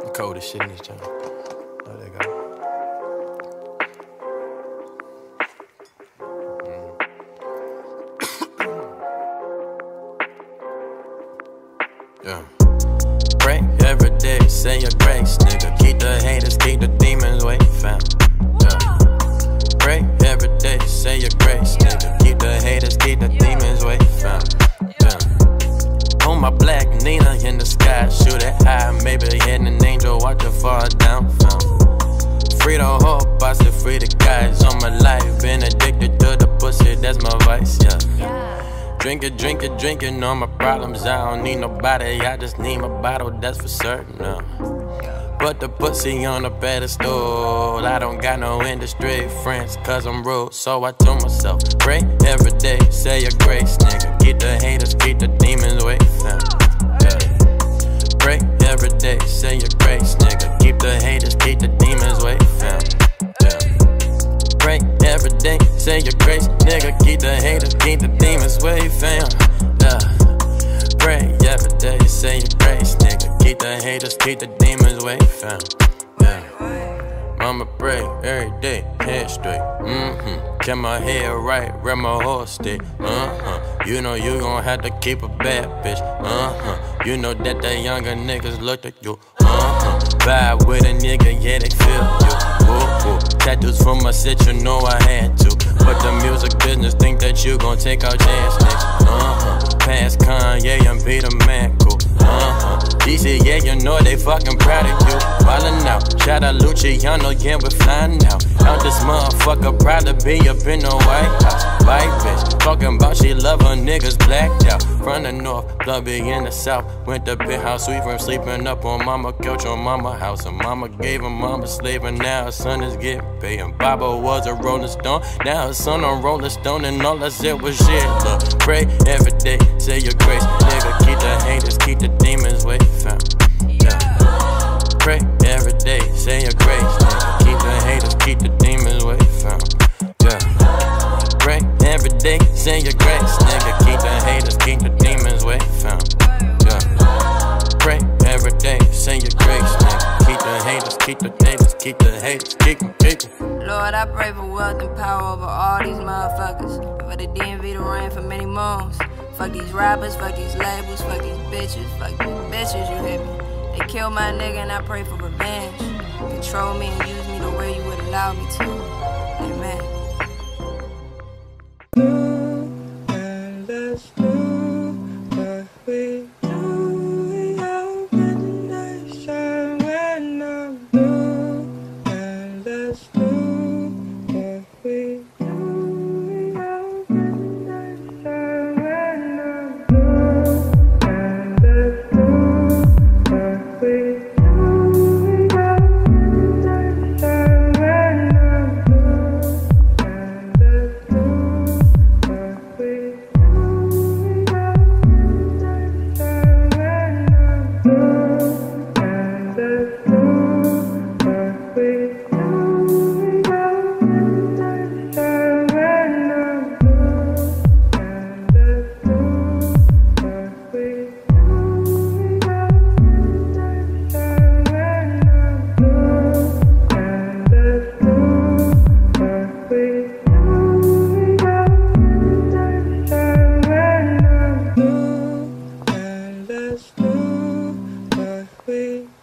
Cold as shit in this joint. Oh, there you go. Yeah. Pray every day, say your grace, nigga. Keep the haters, keep the demons away, fam. Yeah. Pray every day, say your grace, nigga. Keep the haters, keep the demons away, fam. Yeah. On my black Nina in the sky, shoot it high, maybe hitting an angel, watch it fall down, fam. Free the hope, I said free the guys on my life. Been addicted to the pussy, that's my vice, yeah. Drink it, all my problems. I don't need nobody, I just need my bottle, that's for certain. Put the pussy on a pedestal. I don't got no industry friends, cause I'm rude. So I told myself, pray every day, say your grace, nigga. Keep the haters, keep the demons away, fam. Yeah. Pray every day, say your grace, nigga. Keep the haters, keep the demons away, fam. Pray every day, say your grace, nigga. Keep the haters, keep the demons away, fam. Yeah. Pray every day, say your grace, nigga. Keep the haters, keep the demons away, fam. Yeah. Mama pray every day, head straight. Kept my head right, where my horse stay. You know you gon' have to keep a bad bitch. You know that the younger niggas look at you. Vibe with a nigga, yeah, they feel you. Tattoos from my set, you know I had to. But the music business think that you gon' take our chance, nigga. Past Kanye and Peter Man, cool. DC, yeah, you know they fucking proud of you. Ballin' out, shout out Luciano, yeah, we're flying out. Out this motherfucker, proud to be up in the White House. White bitch, talking about she love her niggas blacked out. From the north, clubby in the south. Went to big house, we from sleeping up on mama couch on mama house. And mama gave him mama slave, and now her son is getting paid. And Baba was a Rolling Stone, now her son on Rolling Stone, and all I said was shit. Look, pray every day, say your grace, nigga. Keep the haters, keep the demons away, fam. Yeah. Pray every day, say your grace, nigga. Keep the haters, keep the demons away, fam. Yeah. Pray every day, say your grace, nigga. Keep the haters, keep the demons away, fam. Yeah. Pray every day, say your grace, nigga. Keep the haters, keep the haters, keep the haters, keep them. Lord, I pray for wealth and power over all these motherfuckers. For the DMV to reign for many moons. Fuck these rappers, fuck these labels, fuck these bitches, you hear me? They killed my nigga and I pray for revenge. Control me and use me the way you would allow me to. Amen. And let's do what we do. I'll get the next time when I'm blue. And let's do what we do. I'll get the next time when I'm blue. And let's do what we do. Let's do what we